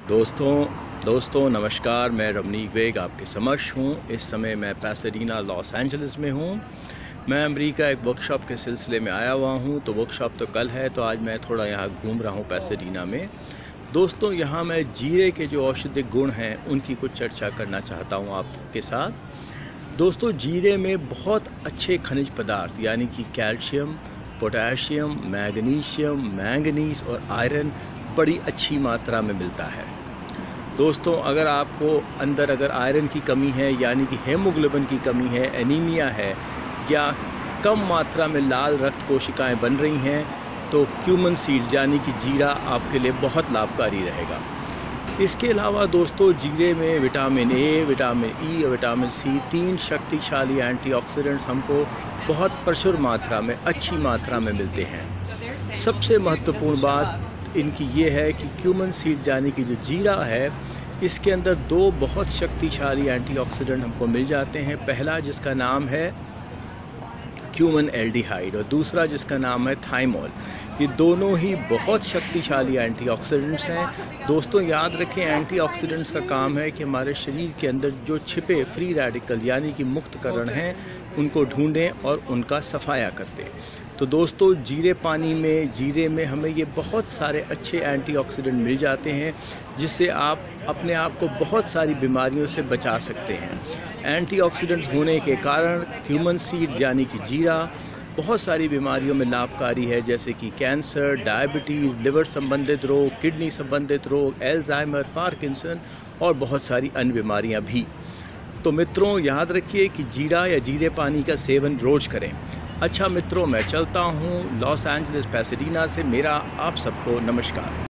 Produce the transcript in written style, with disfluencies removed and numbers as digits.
दोस्तों नमस्कार। मैं रमनीक वेग आपके समक्ष हूँ। इस समय मैं पैसाडीना लॉस एंजलिस में हूँ। मैं अमेरिका एक वर्कशॉप के सिलसिले में आया हुआ हूँ। तो वर्कशॉप तो कल है, तो आज मैं थोड़ा यहाँ घूम रहा हूँ पैसाडीना में। दोस्तों, यहाँ मैं जीरे के जो औषधि गुण हैं उनकी कुछ चर्चा करना चाहता हूँ आपके साथ। दोस्तों, जीरे में बहुत अच्छे खनिज पदार्थ यानी कि कैल्शियम, पोटेशियम, मैग्नीशियम, मैंगनीज और आयरन बड़ी अच्छी मात्रा में मिलता है। दोस्तों, अगर आपको अगर आयरन की कमी है यानी कि हेमोग्लोबिन की कमी है, एनीमिया है या कम मात्रा में लाल रक्त कोशिकाएं बन रही हैं, तो क्यूमन सीड यानी कि जीरा आपके लिए बहुत लाभकारी रहेगा। इसके अलावा दोस्तों, जीरे में विटामिन ए, विटामिन ई और विटामिन सी 3 शक्तिशाली एंटीऑक्सीडेंट्स हमको बहुत प्रचुर मात्रा में, अच्छी मात्रा में मिलते हैं। सबसे महत्वपूर्ण बात इनकी ये है कि क्यूमन सीड यानी कि जो जीरा है, इसके अंदर 2 बहुत शक्तिशाली एंटीऑक्सीडेंट हमको मिल जाते हैं। पहला जिसका नाम है क्यूमन एल्डिहाइड और दूसरा जिसका नाम है थाइमोल। ये दोनों ही बहुत शक्तिशाली एंटीऑक्सीडेंट्स हैं। दोस्तों, याद रखें, एंटीऑक्सीडेंट्स का काम है कि हमारे शरीर के अंदर जो छिपे फ्री रेडिकल यानी कि मुक्त कण हैं उनको ढूंढें और उनका सफाया करते। तो दोस्तों, जीरे में हमें ये बहुत सारे अच्छे एंटीऑक्सीडेंट मिल जाते हैं, जिससे आप अपने आप को बहुत सारी बीमारियों से बचा सकते हैं। एंटीऑक्सीडेंट्स होने के कारण क्यूमन सीड यानी कि जीरा बहुत सारी बीमारियों में लाभकारी है, जैसे कि कैंसर, डायबिटीज़, लिवर संबंधित रोग, किडनी संबंधित रोग, एल्जाइमर, पार्किंसन और बहुत सारी अन्य बीमारियां भी। तो मित्रों, याद रखिए कि जीरा या जीरे पानी का सेवन रोज़ करें। अच्छा मित्रों, मैं चलता हूँ लॉस एंजलिस पैसाडीना से। मेरा आप सबको नमस्कार।